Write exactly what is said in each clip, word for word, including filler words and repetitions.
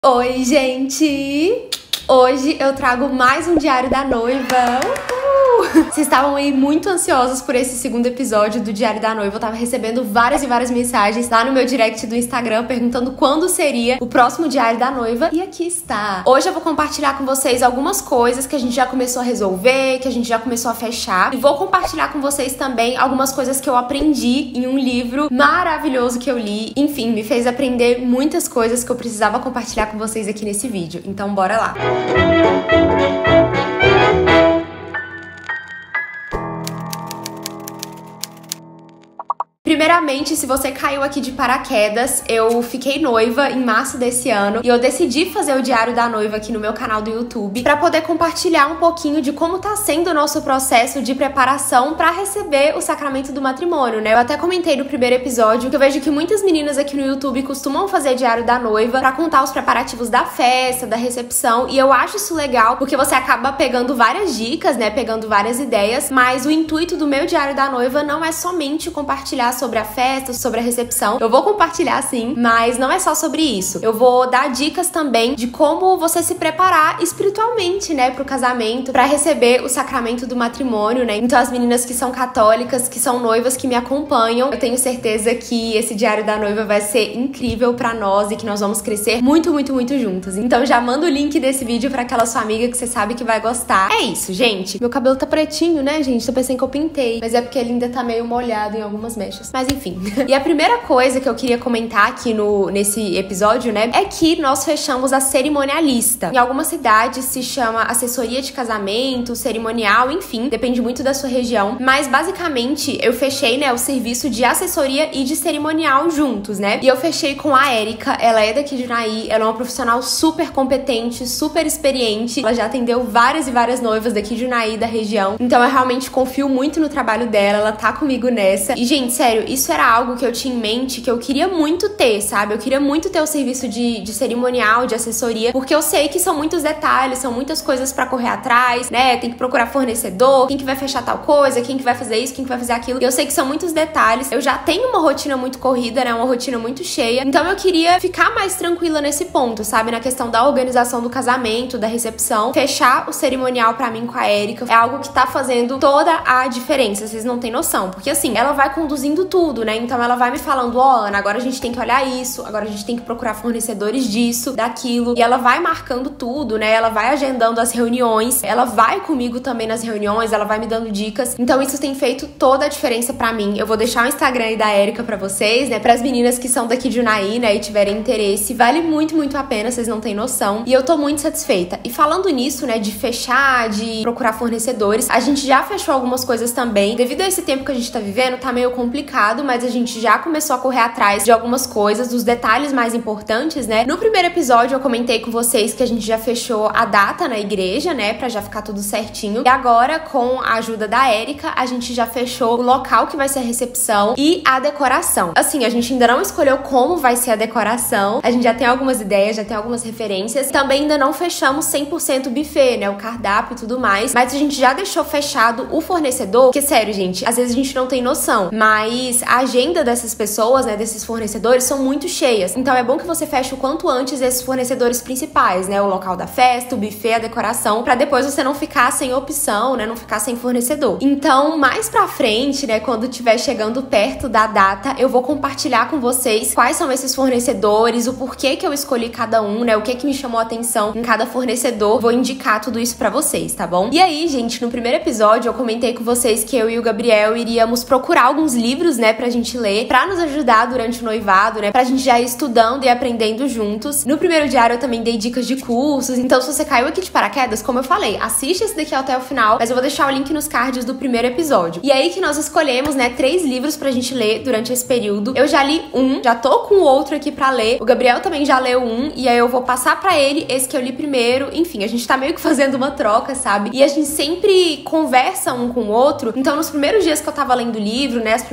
Oi, gente! Hoje eu trago mais um Diário da Noiva. Uhul! Vocês estavam aí muito ansiosos por esse segundo episódio do Diário da Noiva. Eu tava recebendo várias e várias mensagens lá no meu direct do Instagram perguntando quando seria o próximo Diário da Noiva. E aqui está! Hoje eu vou compartilhar com vocês algumas coisas que a gente já começou a resolver, que a gente já começou a fechar. E vou compartilhar com vocês também algumas coisas que eu aprendi em um livro maravilhoso que eu li. Enfim, me fez aprender muitas coisas que eu precisava compartilhar com vocês aqui nesse vídeo. Então bora lá! Primeiramente, se você caiu aqui de paraquedas, eu fiquei noiva em março desse ano e eu decidi fazer o Diário da Noiva aqui no meu canal do YouTube pra poder compartilhar um pouquinho de como tá sendo o nosso processo de preparação pra receber o sacramento do matrimônio, né? Eu até comentei no primeiro episódio que eu vejo que muitas meninas aqui no YouTube costumam fazer Diário da Noiva pra contar os preparativos da festa, da recepção, e eu acho isso legal porque você acaba pegando várias dicas, né? Pegando várias ideias, mas o intuito do meu Diário da Noiva não é somente compartilhar sobre a festa, sobre a recepção. Eu vou compartilhar sim, mas não é só sobre isso. Eu vou dar dicas também de como você se preparar espiritualmente, né, pro casamento, pra receber o sacramento do matrimônio, né? Então as meninas que são católicas, que são noivas, que me acompanham, eu tenho certeza que esse Diário da Noiva vai ser incrível pra nós e que nós vamos crescer muito, muito, muito juntas. Então já manda o link desse vídeo pra aquela sua amiga que você sabe que vai gostar. É isso, gente. Meu cabelo tá pretinho, né, gente? Tô pensando que eu pintei, mas é porque ele ainda tá meio molhado em algumas mechas. Mas enfim. E a primeira coisa que eu queria comentar aqui no, nesse episódio, né, é que nós fechamos a cerimonialista. Em algumas cidades se chama assessoria de casamento, cerimonial, enfim, depende muito da sua região. Mas basicamente eu fechei, né, o serviço de assessoria e de cerimonial juntos, né? E eu fechei com a Érica, ela é daqui de Junai, ela é uma profissional super competente, super experiente. Ela já atendeu várias e várias noivas daqui de Junai, da região. Então eu realmente confio muito no trabalho dela, ela tá comigo nessa. E, gente, sério, isso era algo que eu tinha em mente, que eu queria muito ter, sabe? Eu queria muito ter o serviço de, de cerimonial, de assessoria, porque eu sei que são muitos detalhes, são muitas coisas pra correr atrás, né? Tem que procurar fornecedor, quem que vai fechar tal coisa, quem que vai fazer isso, quem que vai fazer aquilo. Eu sei que são muitos detalhes. Eu já tenho uma rotina muito corrida, né? Uma rotina muito cheia. Então eu queria ficar mais tranquila nesse ponto, sabe? Na questão da organização do casamento, da recepção. Fechar o cerimonial pra mim com a Érica é algo que tá fazendo toda a diferença. Vocês não têm noção. Porque assim, ela vai conduzindo tudo, né? Então ela vai me falando, ó, oh, Ana, agora a gente tem que olhar isso, agora a gente tem que procurar fornecedores disso, daquilo, e ela vai marcando tudo, né? Ela vai agendando as reuniões, ela vai comigo também nas reuniões, ela vai me dando dicas. Então isso tem feito toda a diferença pra mim. Eu vou deixar o Instagram aí da Érica pra vocês, né? Pras meninas que são daqui de Junai, né, e tiverem interesse. Vale muito, muito a pena, vocês não têm noção. E eu tô muito satisfeita. E falando nisso, né, de fechar, de procurar fornecedores, a gente já fechou algumas coisas também. Devido a esse tempo que a gente tá vivendo, tá meio complicado, mas a gente já começou a correr atrás de algumas coisas, dos detalhes mais importantes, né? No primeiro episódio eu comentei com vocês que a gente já fechou a data na igreja, né? Pra já ficar tudo certinho. E agora, com a ajuda da Érica, a gente já fechou o local que vai ser a recepção e a decoração. Assim, a gente ainda não escolheu como vai ser a decoração. A gente já tem algumas ideias, já tem algumas referências. Também ainda não fechamos cem por cento o buffet, né? O cardápio e tudo mais. Mas a gente já deixou fechado o fornecedor. Porque, sério, gente, às vezes a gente não tem noção. Mas a agenda dessas pessoas, né, desses fornecedores, são muito cheias. Então é bom que você feche o quanto antes esses fornecedores principais, né, o local da festa, o buffet, a decoração, pra depois você não ficar sem opção, né, não ficar sem fornecedor. Então, mais pra frente, né, quando estiver chegando perto da data, eu vou compartilhar com vocês quais são esses fornecedores, o porquê que eu escolhi cada um, né, o que que me chamou a atenção em cada fornecedor. Vou indicar tudo isso pra vocês, tá bom? E aí, gente, no primeiro episódio eu comentei com vocês que eu e o Gabriel iríamos procurar alguns livros, né, pra gente ler, pra nos ajudar durante o noivado, né? Pra gente já ir estudando e aprendendo juntos. No primeiro diário eu também dei dicas de cursos, então se você caiu aqui de paraquedas, como eu falei, assiste esse daqui até o final, mas eu vou deixar o link nos cards do primeiro episódio. E aí que nós escolhemos, né, três livros pra gente ler durante esse período. Eu já li um, já tô com o outro aqui pra ler. O Gabriel também já leu um, e aí eu vou passar pra ele esse que eu li primeiro. Enfim, a gente tá meio que fazendo uma troca, sabe? E a gente sempre conversa um com o outro. Então nos primeiros dias que eu tava lendo o livro, né, as primeiras páginas,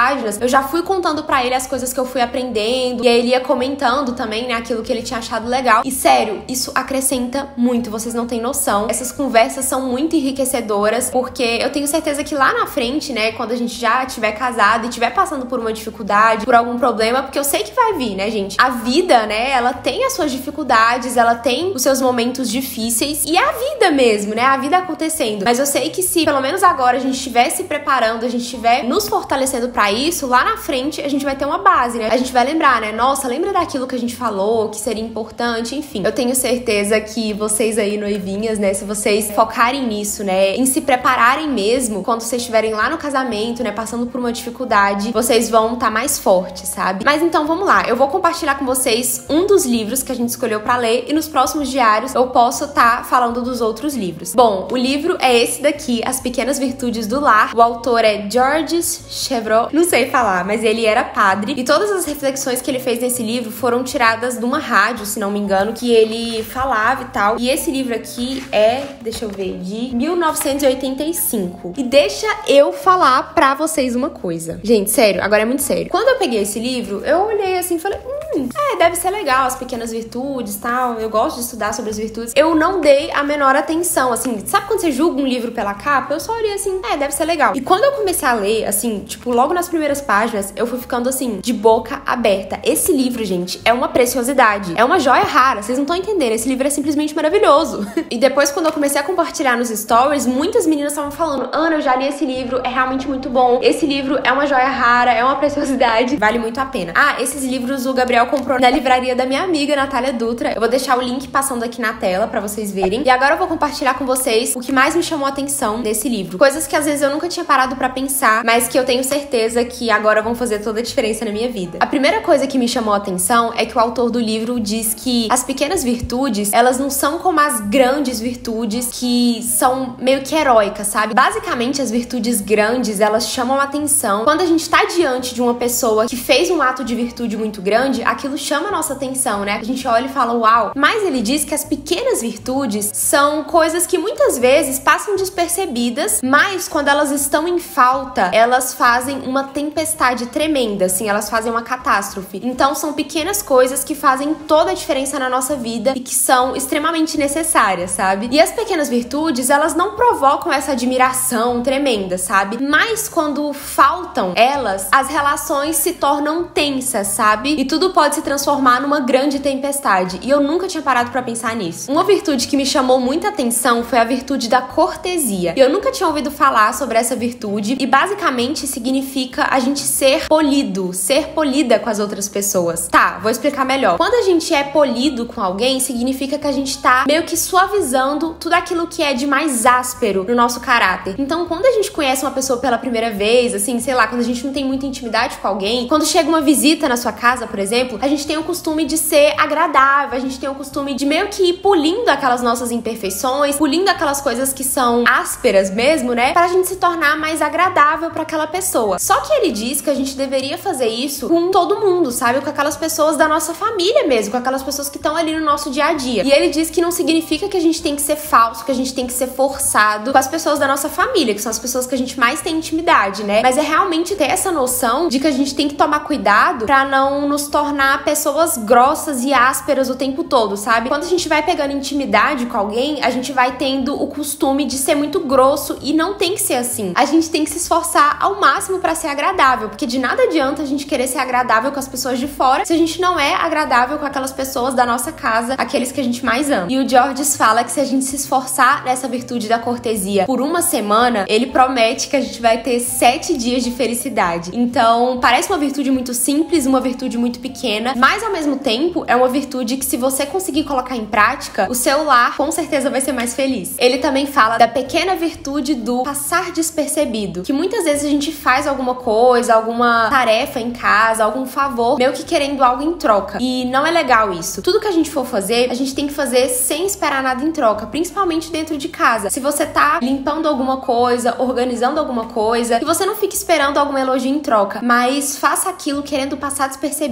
páginas, eu já fui contando pra ele as coisas que eu fui aprendendo, e aí ele ia comentando também, né, aquilo que ele tinha achado legal. E sério, isso acrescenta muito, vocês não têm noção. Essas conversas são muito enriquecedoras, porque eu tenho certeza que lá na frente, né, quando a gente já estiver casado e estiver passando por uma dificuldade, por algum problema, porque eu sei que vai vir, né, gente? A vida, né, ela tem as suas dificuldades, ela tem os seus momentos difíceis, e é a vida mesmo, né, a vida acontecendo. Mas eu sei que se, pelo menos agora, a gente estiver se preparando, a gente estiver nos fortalecendo pra isso, lá na frente a gente vai ter uma base, né? A gente vai lembrar, né? Nossa, lembra daquilo que a gente falou, que seria importante, enfim. Eu tenho certeza que vocês aí, noivinhas, né, se vocês focarem nisso, né, em se prepararem mesmo, quando vocês estiverem lá no casamento, né, passando por uma dificuldade, vocês vão estar mais fortes, sabe? Mas então, vamos lá. Eu vou compartilhar com vocês um dos livros que a gente escolheu pra ler, e nos próximos diários eu posso estar falando dos outros livros. Bom, o livro é esse daqui, As Pequenas Virtudes do Lar. O autor é Georges Chevreul, não sei falar, mas ele era padre, e todas as reflexões que ele fez nesse livro foram tiradas de uma rádio, se não me engano, que ele falava e tal. E esse livro aqui é, deixa eu ver, de mil novecentos e oitenta e cinco. E deixa eu falar pra vocês uma coisa. Gente, sério, agora é muito sério. Quando eu peguei esse livro, eu olhei assim e falei, hum, é, deve ser legal, as pequenas virtudes e tal, eu gosto de estudar sobre as virtudes. Eu não dei a menor atenção, assim, sabe quando você julga um livro pela capa? Eu só olhei assim, é, deve ser legal. E quando eu comecei a ler, assim, tipo, logo nas primeiras páginas, eu fui ficando assim, de boca aberta. Esse livro, gente, é uma preciosidade, é uma joia rara, vocês não estão entendendo, esse livro é simplesmente maravilhoso. E depois, quando eu comecei a compartilhar nos stories, muitas meninas estavam falando, Ana, eu já li esse livro, é realmente muito bom, esse livro é uma joia rara, é uma preciosidade, vale muito a pena. Ah, esses livros o Gabriel comprou na livraria da minha amiga, Natália Dutra. Eu vou deixar o link passando aqui na tela pra vocês verem. E agora eu vou compartilhar com vocês o que mais me chamou a atenção nesse livro. Coisas que às vezes eu nunca tinha parado pra pensar, mas que eu tenho certeza que agora vão fazer toda a diferença na minha vida. A primeira coisa que me chamou a atenção é que o autor do livro diz que as pequenas virtudes, elas não são como as grandes virtudes que são meio que heróicas, sabe? Basicamente, as virtudes grandes, elas chamam a atenção. Quando a gente tá diante de uma pessoa que fez um ato de virtude muito grande, aquilo chama a nossa atenção, né? A gente olha e fala, uau. Mas ele diz que as pequenas virtudes são coisas que muitas vezes passam despercebidas, mas quando elas estão em falta, elas fazem uma tempestade tremenda, assim, elas fazem uma catástrofe. Então são pequenas coisas que fazem toda a diferença na nossa vida e que são extremamente necessárias, sabe? E as pequenas virtudes, elas não provocam essa admiração tremenda, sabe? Mas quando faltam elas, as relações se tornam tensas, sabe? E tudo pode se transformar numa grande tempestade. E eu nunca tinha parado pra pensar nisso. Uma virtude que me chamou muita atenção foi a virtude da cortesia. Eu nunca tinha ouvido falar sobre essa virtude e basicamente significa a gente ser polido, ser polida com as outras pessoas. Tá, vou explicar melhor. Quando a gente é polido com alguém, significa que a gente tá meio que suavizando tudo aquilo que é de mais áspero no nosso caráter. Então, quando a gente conhece uma pessoa pela primeira vez, assim, sei lá, quando a gente não tem muita intimidade com alguém, quando chega uma visita na sua casa, por exemplo, a gente tem o costume de ser agradável, a gente tem o costume de meio que ir polindo aquelas nossas imperfeições, polindo aquelas coisas que são ásperas mesmo, né? Pra gente se tornar mais agradável pra aquela pessoa. Só que ele diz que a gente deveria fazer isso com todo mundo, sabe? Com aquelas pessoas da nossa família mesmo, com aquelas pessoas que estão ali no nosso dia a dia. E ele diz que não significa que a gente tem que ser falso, que a gente tem que ser forçado com as pessoas da nossa família, que são as pessoas que a gente mais tem intimidade, né? Mas é realmente ter essa noção de que a gente tem que tomar cuidado pra não nos tornar pessoas grossas e ásperas o tempo todo, sabe? Quando a gente vai pegando intimidade com alguém, a gente vai tendo o costume de ser muito grosso e não tem que ser assim. A gente tem que se esforçar ao máximo pra ser agradável, porque de nada adianta a gente querer ser agradável com as pessoas de fora se a gente não é agradável com aquelas pessoas da nossa casa, aqueles que a gente mais ama. E o Georges fala que se a gente se esforçar nessa virtude da cortesia por uma semana, ele promete que a gente vai ter sete dias de felicidade. Então, parece uma virtude muito simples, uma virtude muito pequena, mas ao mesmo tempo é uma virtude que se você conseguir colocar em prática, o seu lar com certeza vai ser mais feliz. Ele também fala da pequena virtude do passar despercebido, que muitas vezes a gente faz alguma coisa, alguma tarefa em casa, algum favor, meio que querendo algo em troca. E não é legal isso. Tudo que a gente for fazer, a gente tem que fazer sem esperar nada em troca, principalmente dentro de casa. Se você tá limpando alguma coisa, organizando alguma coisa, que você não fique esperando algum elogio em troca, mas faça aquilo querendo passar despercebido, como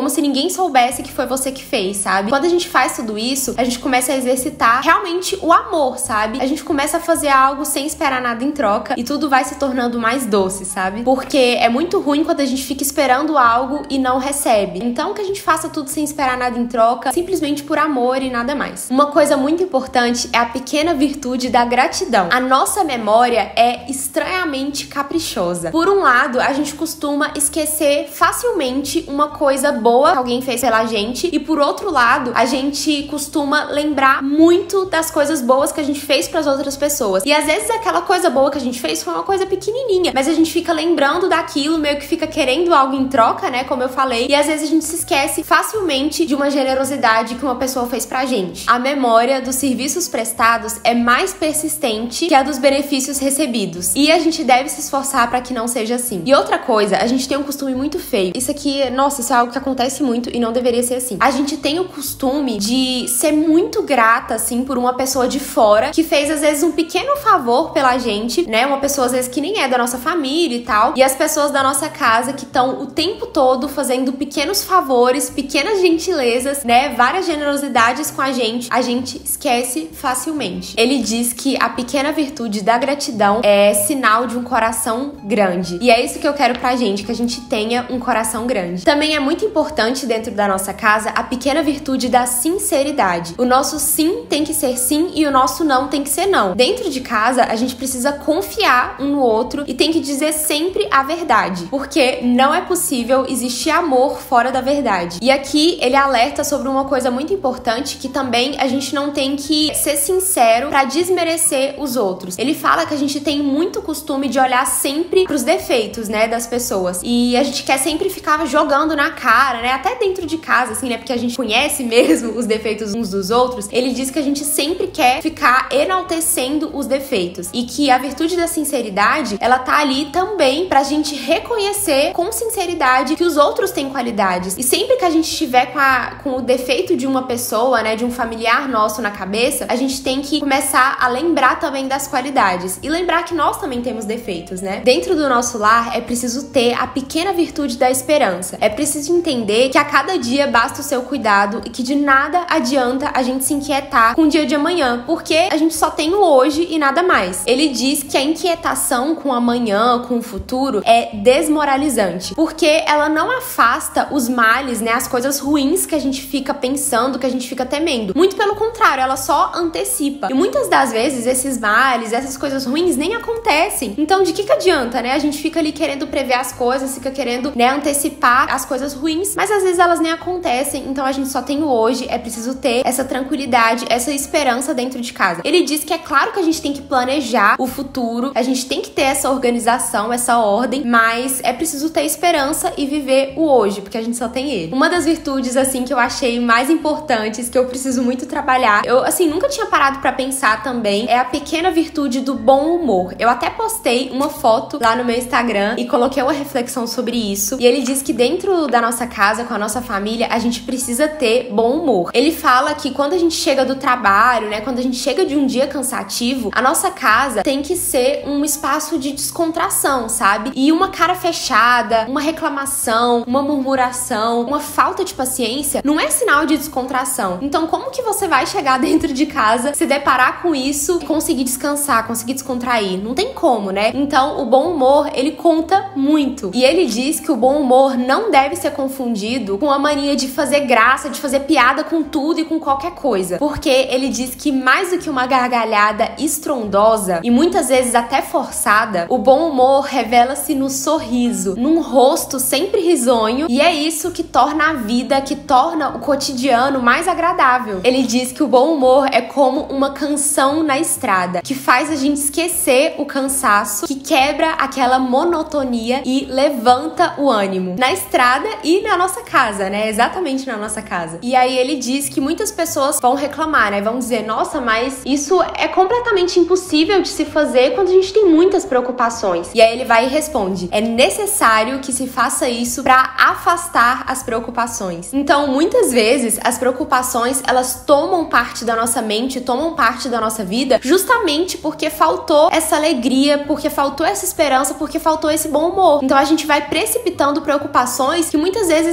como se ninguém soubesse que foi você que fez, sabe? Quando a gente faz tudo isso, a gente começa a exercitar realmente o amor, sabe? A gente começa a fazer algo sem esperar nada em troca e tudo vai se tornando mais doce, sabe? Porque é muito ruim quando a gente fica esperando algo e não recebe. Então que a gente faça tudo sem esperar nada em troca, simplesmente por amor e nada mais. Uma coisa muito importante é a pequena virtude da gratidão. A nossa memória é estranhamente caprichosa. Por um lado, a gente costuma esquecer facilmente uma coisa boa que alguém fez pela gente, e por outro lado, a gente costuma lembrar muito das coisas boas que a gente fez para as outras pessoas. E às vezes aquela coisa boa que a gente fez foi uma coisa pequenininha, mas a gente fica lembrando daquilo, meio que fica querendo algo em troca, né, como eu falei, e às vezes a gente se esquece facilmente de uma generosidade que uma pessoa fez pra gente. A memória dos serviços prestados é mais persistente que a dos benefícios recebidos, e a gente deve se esforçar para que não seja assim. E outra coisa, a gente tem um costume muito feio. Isso aqui, nossa, isso é algo que acontece muito e não deveria ser assim. A gente tem o costume de ser muito grata, assim, por uma pessoa de fora que fez, às vezes, um pequeno favor pela gente, né? Uma pessoa, às vezes, que nem é da nossa família e tal. E as pessoas da nossa casa que estão o tempo todo fazendo pequenos favores, pequenas gentilezas, né? Várias generosidades com a gente, a gente esquece facilmente. Ele diz que a pequena virtude da gratidão é sinal de um coração grande. E é isso que eu quero pra gente, que a gente tenha um coração grande. Também é muito importante dentro da nossa casa a pequena virtude da sinceridade. O nosso sim tem que ser sim e o nosso não tem que ser não. Dentro de casa, a gente precisa confiar um no outro e tem que dizer sempre a verdade, porque não é possível existir amor fora da verdade. E aqui ele alerta sobre uma coisa muito importante, que também a gente não tem que ser sincero pra desmerecer os outros. Ele fala que a gente tem muito costume de olhar sempre pros defeitos, né, das pessoas. E a gente quer sempre ficar jogando na cara, né, até dentro de casa, assim, né, porque a gente conhece mesmo os defeitos uns dos outros. Ele diz que a gente sempre quer ficar enaltecendo os defeitos e que a virtude da sinceridade, ela tá ali também pra gente reconhecer com sinceridade que os outros têm qualidades. E sempre que a gente estiver com, a, com o defeito de uma pessoa, né, de um familiar nosso na cabeça, a gente tem que começar a lembrar também das qualidades e lembrar que nós também temos defeitos, né? Dentro do nosso lar é preciso ter a pequena virtude da esperança. É preciso entender que a cada dia basta o seu cuidado e que de nada adianta a gente se inquietar com o dia de amanhã, porque a gente só tem o hoje e nada mais. Ele diz que a inquietação com o amanhã, com o futuro, é desmoralizante, porque ela não afasta os males, né, as coisas ruins que a gente fica pensando, que a gente fica temendo. Muito pelo contrário, ela só antecipa. E muitas das vezes esses males, essas coisas ruins nem acontecem. Então de que que adianta, né? A gente fica ali querendo prever as coisas, fica querendo, né, antecipar as coisas ruins, mas às vezes elas nem acontecem. Então a gente só tem o hoje, é preciso ter essa tranquilidade, essa esperança dentro de casa. Ele diz que é claro que a gente tem que planejar o futuro, a gente tem que ter essa organização, essa ordem, mas é preciso ter esperança e viver o hoje, porque a gente só tem ele. Uma das virtudes, assim, que eu achei mais importantes, que eu preciso muito trabalhar, eu, assim, nunca tinha parado pra pensar também, é a pequena virtude do bom humor. Eu até postei uma foto lá no meu Instagram e coloquei uma reflexão sobre isso, e ele diz que dentro da nossa casa, com a nossa família, a gente precisa ter bom humor. Ele fala que quando a gente chega do trabalho, né, quando a gente chega de um dia cansativo, a nossa casa tem que ser um espaço de descontração, sabe? E uma cara fechada, uma reclamação, uma murmuração, uma falta de paciência não é sinal de descontração. Então como que você vai chegar dentro de casa, se deparar com isso e conseguir descansar, conseguir descontrair? Não tem como, né? Então o bom humor, ele conta muito. E ele diz que o bom humor não deve ser confundido com a mania de fazer graça, de fazer piada com tudo e com qualquer coisa. Porque ele diz que mais do que uma gargalhada estrondosa e muitas vezes até forçada, o bom humor revela-se no sorriso, num rosto sempre risonho, e é isso que torna a vida, que torna o cotidiano mais agradável. Ele diz que o bom humor é como uma canção na estrada, que faz a gente esquecer o cansaço, que quebra aquela monotonia e levanta o ânimo. Na estrada e na nossa casa, né? Exatamente na nossa casa. E aí ele diz que muitas pessoas vão reclamar, né? Vão dizer, nossa, mas isso é completamente impossível de se fazer quando a gente tem muitas preocupações. E aí ele vai e responde, é necessário que se faça isso para afastar as preocupações. Então, muitas vezes, as preocupações, elas tomam parte da nossa mente, tomam parte da nossa vida, justamente porque faltou essa alegria, porque faltou essa esperança, porque faltou esse bom humor. Então, a gente vai precipitando preocupações que muitas vezes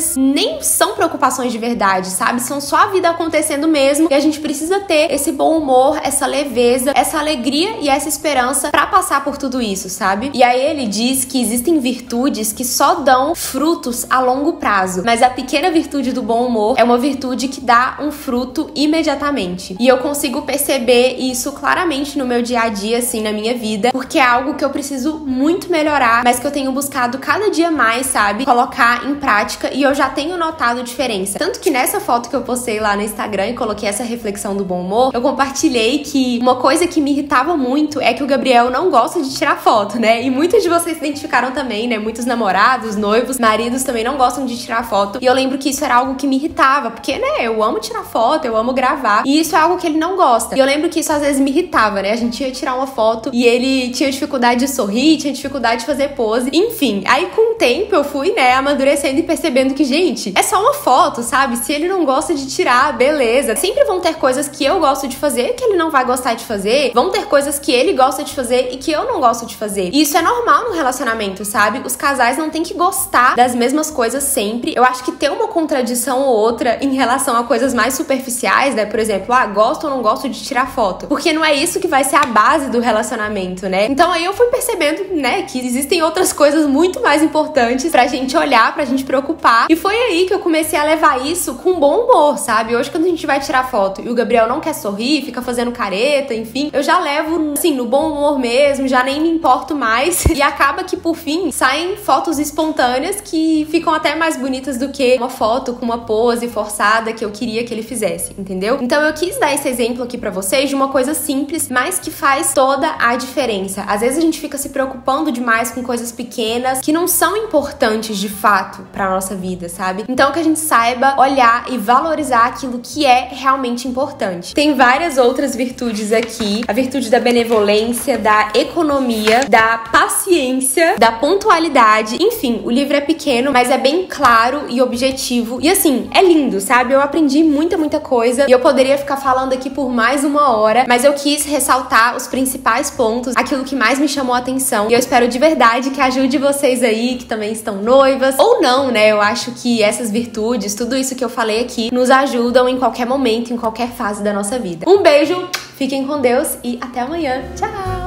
vezes nem são preocupações de verdade, sabe? São só a vida acontecendo mesmo, e a gente precisa ter esse bom humor, essa leveza, essa alegria e essa esperança pra passar por tudo isso, sabe? E aí ele diz que existem virtudes que só dão frutos a longo prazo, mas a pequena virtude do bom humor é uma virtude que dá um fruto imediatamente. E eu consigo perceber isso claramente no meu dia a dia, assim, na minha vida, porque é algo que eu preciso muito melhorar, mas que eu tenho buscado cada dia mais, sabe? Colocar em prática, e eu já tenho notado diferença. Tanto que nessa foto que eu postei lá no Instagram e coloquei essa reflexão do bom humor, eu compartilhei que uma coisa que me irritava muito é que o Gabriel não gosta de tirar foto, né? E muitos de vocês se identificaram também, né? Muitos namorados, noivos, maridos também não gostam de tirar foto. E eu lembro que isso era algo que me irritava, porque, né, eu amo tirar foto, eu amo gravar, e isso é algo que ele não gosta. E eu lembro que isso às vezes me irritava, né? A gente ia tirar uma foto e ele tinha dificuldade de sorrir, tinha dificuldade de fazer pose, enfim. Aí com o tempo eu fui, né, amadurecendo e percebendo que, gente, é só uma foto, sabe? Se ele não gosta de tirar, beleza. Sempre vão ter coisas que eu gosto de fazer que ele não vai gostar de fazer, vão ter coisas que ele gosta de fazer e que eu não gosto de fazer. E isso é normal no relacionamento, sabe? Os casais não têm que gostar das mesmas coisas sempre. Eu acho que ter uma contradição ou outra em relação a coisas mais superficiais, né? Por exemplo, ah, gosto ou não gosto de tirar foto. Porque não é isso que vai ser a base do relacionamento, né? Então aí eu fui percebendo, né, que existem outras coisas muito mais importantes pra gente olhar, pra gente preocupar. E foi aí que eu comecei a levar isso com bom humor, sabe? Hoje, quando a gente vai tirar foto e o Gabriel não quer sorrir, fica fazendo careta, enfim, eu já levo, assim, no bom humor mesmo, já nem me importo mais. E acaba que, por fim, saem fotos espontâneas que ficam até mais bonitas do que uma foto com uma pose forçada que eu queria que ele fizesse, entendeu? Então eu quis dar esse exemplo aqui pra vocês de uma coisa simples, mas que faz toda a diferença. Às vezes a gente fica se preocupando demais com coisas pequenas que não são importantes de fato pra nossa vida, sabe? Então que a gente saiba olhar e valorizar aquilo que é realmente importante. Tem várias outras virtudes aqui. A virtude da benevolência, da economia, da paciência, da pontualidade. Enfim, o livro é pequeno, mas é bem claro e objetivo. E assim, é lindo, sabe? Eu aprendi muita, muita coisa. E eu poderia ficar falando aqui por mais uma hora, mas eu quis ressaltar os principais pontos, aquilo que mais me chamou a atenção. E eu espero de verdade que ajude vocês aí, que também estão noivas. Ou não, né? Eu acho que essas virtudes, tudo isso que eu falei aqui, nos ajudam em qualquer momento, em qualquer fase da nossa vida. Um beijo, fiquem com Deus e até amanhã. Tchau!